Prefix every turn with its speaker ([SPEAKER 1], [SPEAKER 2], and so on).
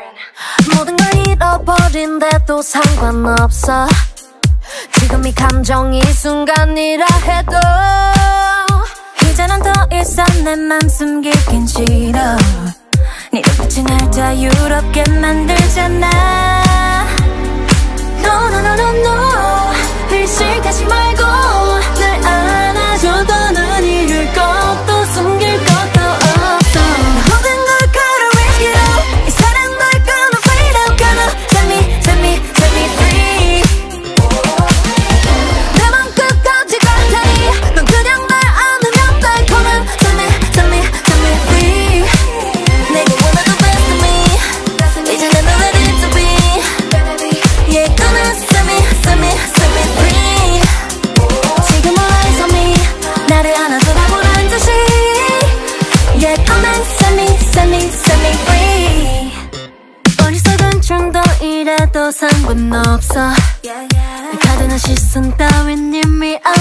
[SPEAKER 1] 모든 걸 잃어버린데도 상관없어. 지금 이 감정이 순간이라 해도 이제는 더 이상 내 맘 숨기긴 싫어. 네 눈빛이 날 자유롭게 만들잖아. No no no no no 의식하지 말고 날 안아줘도 넌 잃을 것도 숨길 것도 없어. 모든 걸 걸어 with you 이 사랑 널 gonna fade out gonna set me free. 내 맘 끝까지 갈 테니 넌 그냥 날 안으면 돼. Come on set me free. 내가 원하던 best of me 이제 난 ready to be. Yeah gonna set me free. 지금 eyes on me 나를 안아줘라 보란 듯이. Yeah come and set me free. 어리석은 정도이라도 상관없어. 날 가두는 시선 따윈 이미